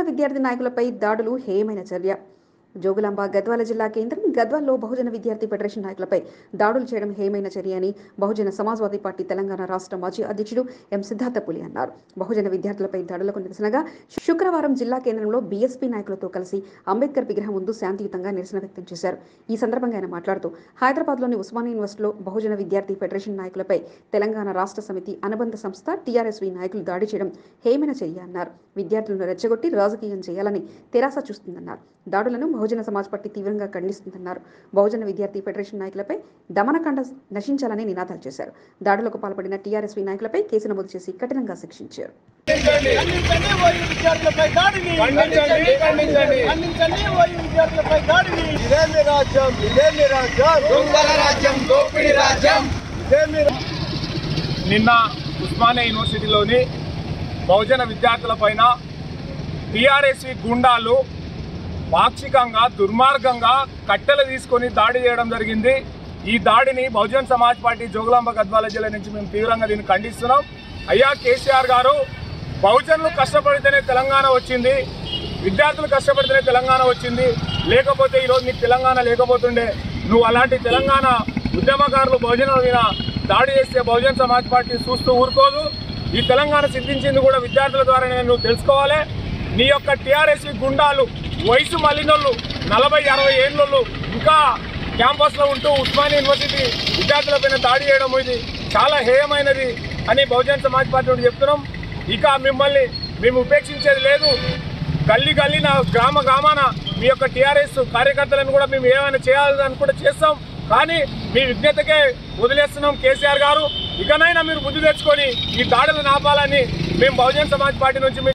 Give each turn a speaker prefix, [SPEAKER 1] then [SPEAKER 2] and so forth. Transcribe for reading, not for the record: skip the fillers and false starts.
[SPEAKER 1] విద్యార్థి నాయకులపై దాడులు హేయమైన చర్య. జోగులాంబ గద్వాల జిల్లా కేంద్రం గద్వాల్లో బహుజన విద్యార్థి ఫెడరేషన్ నాయకులపై దాడులు చేయడం హేయమైన చర్య అని బహుజన సమాజ్వాదీ పార్టీ తెలంగాణ రాష్ట్ర మాజీ అధ్యక్షుడు ఎం సిద్ధార్థపులి అన్నారు. బహుజన విద్యార్థులపై దాడులకు నిరసనగా శుక్రవారం జిల్లా కేంద్రంలో బీఎస్పీ నాయకులతో కలిసి అంబేద్కర్ విగ్రహం ముందు శాంతియుతంగా నిరసన వ్యక్తం చేశారు. ఈ సందర్భంగా ఆయన మాట్లాడుతూ హైదరాబాద్లోని ఉస్మానియా యూనివర్సిటీలో బహుజన విద్యార్థి ఫెడరేషన్ నాయకులపై తెలంగాణ రాష్ట్ర సమితి అనుబంధ సంస్థ టీఆర్ఎస్వి నాయకులు దాడి చేయడం హేయమైన చర్య అన్నారు. విద్యార్థులను రెచ్చగొట్టి రాజకీయం చేయాలని తెరాస చూస్తుందన్నారు. దాడులను బహుజన సమాజ్ పార్టీ తీవ్రంగా ఖండిస్తుందన్నారు. బహుజన విద్యార్థి ఫెడరేషన్ నాయకులపై దమనకాండ నశించాలని నినాదాలు చేశారు. దాడులకు పాల్పడిన టీఆర్ఎస్వి నాయకులపై కేసు నమోదు చేసి కఠినంగా శిక్షించారు.
[SPEAKER 2] నిన్న ఉస్మానియా యూనివర్సిటీలోని బహుజన విద్యార్థులపైన టీఆర్ఎస్వి గుండాలు పాక్షికంగా దుర్మార్గంగా కట్టెలు తీసుకొని దాడి చేయడం జరిగింది. ఈ దాడిని బహుజన్ సమాజ్ పార్టీ జోగులాంబ గద్వాల జిల్లా నుంచి మేము తీవ్రంగా దీన్ని ఖండిస్తున్నాం. అయ్యా కేసీఆర్ గారు, బహుజనులు కష్టపడితేనే తెలంగాణ వచ్చింది, విద్యార్థులు కష్టపడితేనే తెలంగాణ వచ్చింది, లేకపోతే ఈరోజు నీకు తెలంగాణ లేకపోతుండే. నువ్వు అలాంటి తెలంగాణ ఉద్యమకారులు బహుజనుల మీద దాడి చేస్తే బహుజన్ సమాజ్ పార్టీ చూస్తూ ఊరుకోదు. ఈ తెలంగాణ సిద్ధించింది కూడా విద్యార్థుల ద్వారానే నువ్వు తెలుసుకోవాలి. నీ యొక్క టీఆర్ఎస్వి గుండాలు వయసు మళ్ళినోళ్ళు 40-60 ఏళ్ళోళ్ళు ఇంకా క్యాంపస్లో ఉంటూ ఉస్మానియా యూనివర్సిటీ విద్యార్థులపైన దాడి చేయడం ఇది చాలా హేయమైనది అని బహుజన్ సమాజ్ పార్టీ చెప్తున్నాం. ఇక మిమ్మల్ని మేము ఉపేక్షించేది లేదు. గల్లీ గల్లీన గ్రామాన మీ యొక్క టీఆర్ఎస్ కార్యకర్తలను కూడా మేము ఏమైనా చేయాలని కూడా చేస్తాం. కానీ మీ విజ్ఞతకే వదిలేస్తున్నాం. కేసీఆర్ గారు, ఇకనైనా మీరు బుద్ధి తెచ్చుకొని ఈ దాడులను ఆపాలని మేము బహుజన్ సమాజ్ పార్టీ నుంచి